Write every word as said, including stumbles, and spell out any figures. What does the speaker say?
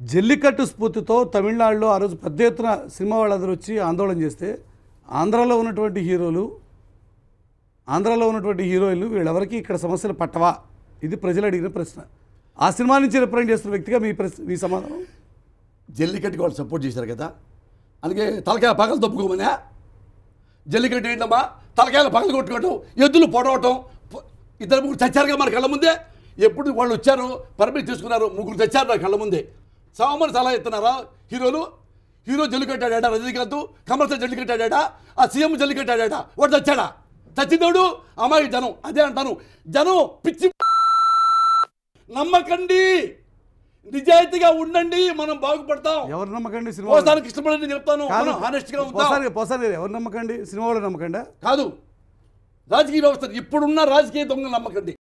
జల్లికట్టు స్ఫూర్తితో తమిళనాడులో ఆ రోజు పెద్ద ఎత్తున సినిమా వాళ్ళందరూ వచ్చి ఆందోళన చేస్తే ఆంధ్రాలో ఉన్నటువంటి హీరోలు ఆంధ్రాలో ఉన్నటువంటి హీరోయిన్లు వీళ్ళెవరికి ఇక్కడ సమస్యలు పట్టవా? ఇది ప్రజలు అడిగిన ప్రశ్న. ఆ సినిమా నుంచి రిప్రజెంట్ చేస్తున్న వ్యక్తిగా మీ ప్రశ్న మీ సమాధానం? జల్లికట్టుకి వాళ్ళు సపోర్ట్ చేశారు కదా, అందుకే తలకాయ పగలు తప్పుకోమనే. జల్లికట్టు ఏంటమ్మా, తలకాయలు పగలు కొట్టుకోవటం, ఎద్దులు పొడవటం, ఇద్దరు ముగ్గురు చచ్చారుగా మన కళ్ళ ముందే. ఎప్పుడు వాళ్ళు వచ్చారు, పర్మిషన్ తీసుకున్నారు, ముగ్గురు చచ్చారు నా కళ్ళ ముందే. సామాన్య సలహా ఇస్తున్నారా హీరోలు? హీరో జల్లికట్టాడా రజనీకాంత్, కమల్ హాసన్ జల్లికట్టాడా, ఆ సీఎం జల్లికట్టాడా, వాడు చచ్చాడా? చచ్చిందోడు అమ్మాయి జనం. అదే అంటాను, జనం పిచ్చి. నమ్మకండి, నిజాయితీగా ఉండండి, మనం బాగుపడతాం. ఎవరు నమ్మకండి? సినిమా పోసానికి ఇష్టపడని చెప్తాను, హానెస్ట్ గా ఉంటాం. పోసారి ఎవరు నమ్మకండి? సినిమా వాళ్ళు నమ్మకండి కాదు, రాజకీయ వ్యవస్థ ఇప్పుడున్న రాజకీయ దొంగలు నమ్మకండి.